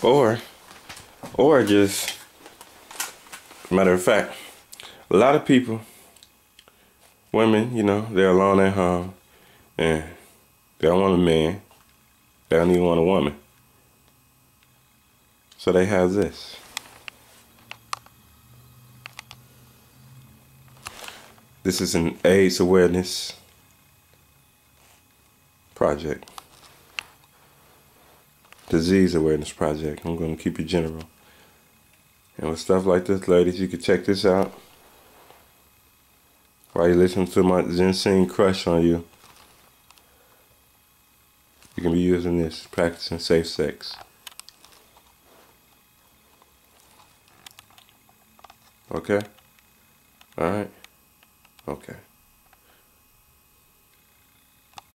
Or just, matter of fact, a lot of people, women, you know, they're alone at home and they don't want a man. They don't even want a woman. So they have this. This is an AIDS awareness project. Disease awareness project. I'm going to keep it general. And with stuff like this, ladies, you can check this out while you listen to my ginseng crush on you. You can be using this, practicing safe sex. Okay? Alright? Okay.